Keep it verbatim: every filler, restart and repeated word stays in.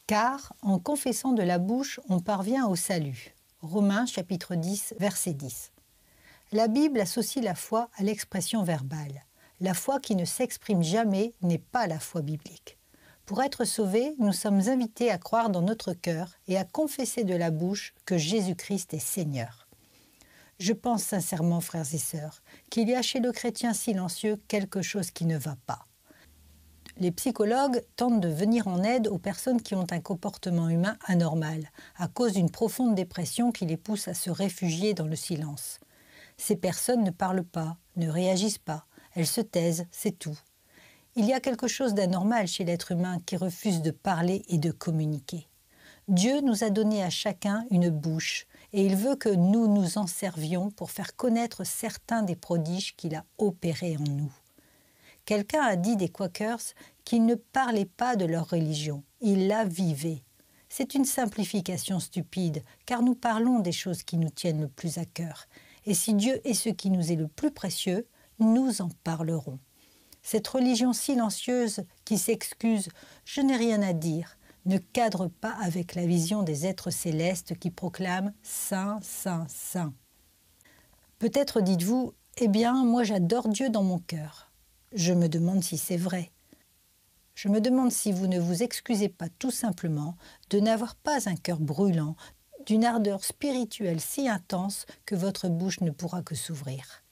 Car en confessant de la bouche, on parvient au salut. Romains chapitre dix, verset dix. La Bible associe la foi à l'expression verbale. La foi qui ne s'exprime jamais n'est pas la foi biblique. Pour être sauvés, nous sommes invités à croire dans notre cœur et à confesser de la bouche que Jésus-Christ est Seigneur. Je pense sincèrement, frères et sœurs, qu'il y a chez le chrétien silencieux quelque chose qui ne va pas. Les psychologues tentent de venir en aide aux personnes qui ont un comportement humain anormal, à cause d'une profonde dépression qui les pousse à se réfugier dans le silence. Ces personnes ne parlent pas, ne réagissent pas, elles se taisent, c'est tout. Il y a quelque chose d'anormal chez l'être humain qui refuse de parler et de communiquer. Dieu nous a donné à chacun une bouche et il veut que nous nous en servions pour faire connaître certains des prodiges qu'il a opérés en nous. Quelqu'un a dit des Quakers qu'ils ne parlaient pas de leur religion, ils la vivaient. C'est une simplification stupide, car nous parlons des choses qui nous tiennent le plus à cœur. Et si Dieu est ce qui nous est le plus précieux, nous en parlerons. Cette religion silencieuse qui s'excuse « je n'ai rien à dire » ne cadre pas avec la vision des êtres célestes qui proclament « Saint, Saint, Saint ». Peut-être dites-vous « Eh bien, moi j'adore Dieu dans mon cœur ». Je me demande si c'est vrai. Je me demande si vous ne vous excusez pas tout simplement de n'avoir pas un cœur brûlant, d'une ardeur spirituelle si intense que votre bouche ne pourra que s'ouvrir.